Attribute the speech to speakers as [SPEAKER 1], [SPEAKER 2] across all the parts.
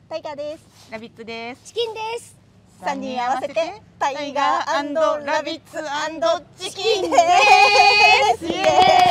[SPEAKER 1] タイガーです。
[SPEAKER 2] ラビッツです。
[SPEAKER 3] チキンです。
[SPEAKER 1] 3人合わせてタイガー&ラビッツ&チキンです。イエ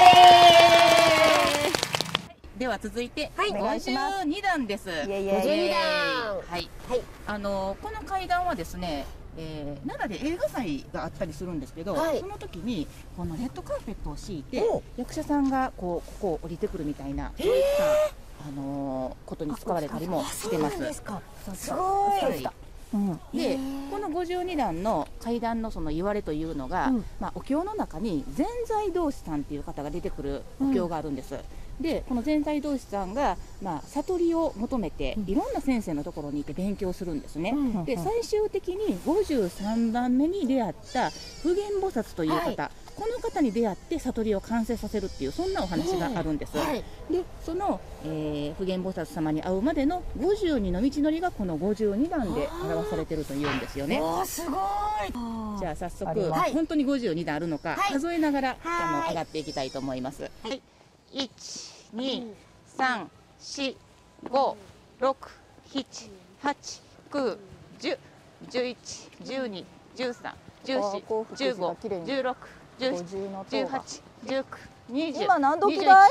[SPEAKER 1] ーイ。
[SPEAKER 2] では続いて、
[SPEAKER 1] お願いします。
[SPEAKER 2] 52段です。
[SPEAKER 1] イエイイエイ。
[SPEAKER 3] 52段。
[SPEAKER 2] はい。この階段はですね、奈良で映画祭があったりするんですけど、
[SPEAKER 3] はい、
[SPEAKER 2] その時にこのレッドカーペットを敷いて役者さんがここを降りてくるみたいな、そういったことに使われたりもしてます。
[SPEAKER 3] すごい。
[SPEAKER 2] でこの52段の階段のその言われというのが、お経の中に善財童子さんっていう方が出てくるお経があるんです。でこの善財童子さんが、悟りを求めていろんな先生のところに行って勉強するんですね。で最終的に53番目に出会った普賢菩薩という方、この方に出会って悟りを完成させるっていう、そんなお話があるんです。でその、普賢菩薩様に会うまでの52の道のりがこの52段で表されてるというんですよね。
[SPEAKER 3] すごい。
[SPEAKER 2] じゃあ早速、本当に52段あるのか、数えながら上がっていきたいと思います。はい、1、2、3、4、5、6、7、8、9、10、11、12、13、14、15、16、17、18、19、20。
[SPEAKER 1] 今何時だい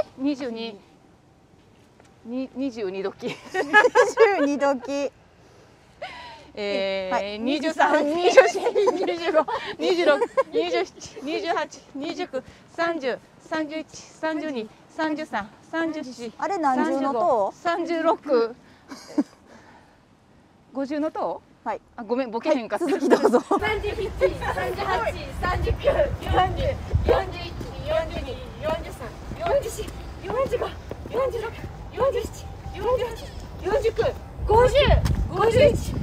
[SPEAKER 2] ？22。22時。
[SPEAKER 1] 22時。
[SPEAKER 2] 23、24、25、26、27、28、29、30、31、32、33、34、
[SPEAKER 1] あれ何十の塔
[SPEAKER 2] 36、50の塔？はい。あ、ごめん、ボケへんかった。
[SPEAKER 1] 続きどうぞ。
[SPEAKER 3] 37、38、39、40、41、42、43、44、45、46、47、48、49、50、51、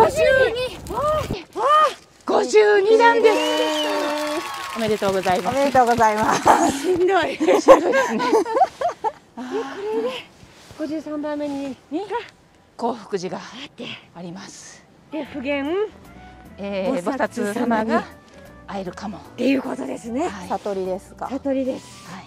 [SPEAKER 2] 52段です。おめでとうございます。
[SPEAKER 1] おめでとうございます。
[SPEAKER 2] しんどい。しんどいですね。
[SPEAKER 3] これで53番目に
[SPEAKER 2] 興福寺があります。
[SPEAKER 3] で普賢
[SPEAKER 2] 菩薩様が会えるかも
[SPEAKER 3] っていうことですね。
[SPEAKER 1] 悟りですか。
[SPEAKER 3] 悟りです。
[SPEAKER 2] はい。